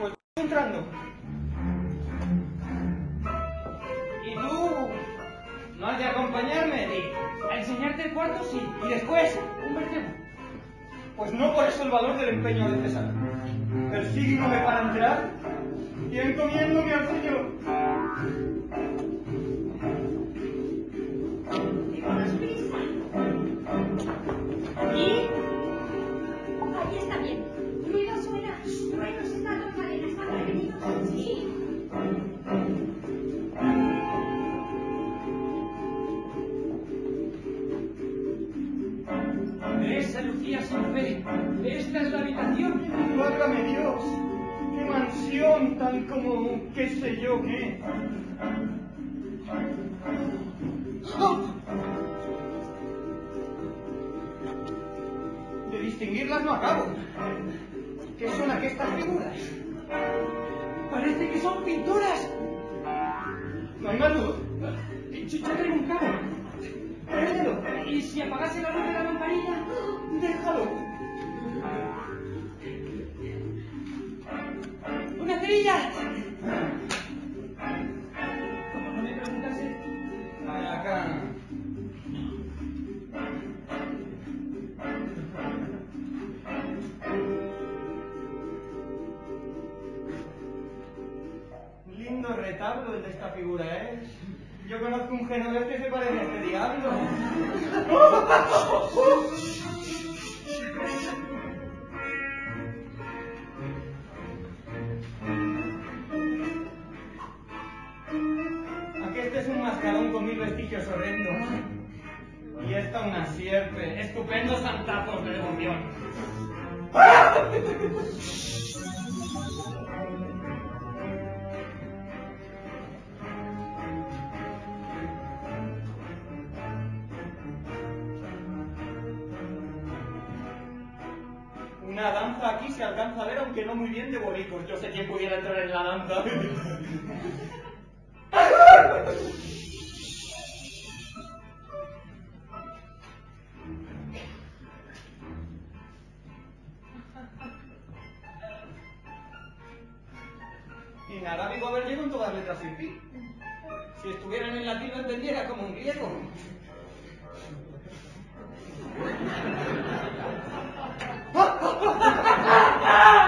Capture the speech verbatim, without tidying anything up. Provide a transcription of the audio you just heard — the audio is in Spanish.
Pues vas entrando. Y tú no has de acompañarme, Dick. A enseñarte el cuarto, sí. Y después, un vertebo. Pues no por eso el valor del empeño de César. Persígueme para entrar y encomiéndome al Señor. Tenemos prisa. ¿Y? Ahí está bien. Ruido suena. Ruidos están los arenas. ¿Están prevenidos? Sí. Esa Lucía sin fe. Esta es la habitación. Válgame Dios. ¡Qué mansión tan como qué sé yo qué! De distinguirlas no acabo. ¿Qué son aquestas figuras? Parece que son pinturas. No hay más luz. Yo traigo un cabo. Préndelo. ¿Y si apagase la luz de la lamparilla? Déjalo. ¡Una cerilla! Como no me preguntase. Ven acá. Lindo retablo el de esta figura, ¿eh? Yo conozco un genovés que se parece a este diablo. Aqueste es un mascarón con mil vestigios horrendos. Y esta una sierpe. Estupendos santazos de devoción. Una danza aquí se alcanza a ver, aunque no muy bien, de bolicos. Yo sé quién pudiera entrar en la danza. Y en arábigo haber llegado en todas letras sin fin. Si estuvieran en latín lo entendiera como un griego. ¡Ah! ¡Ah! ¡Ah! ¡Ah!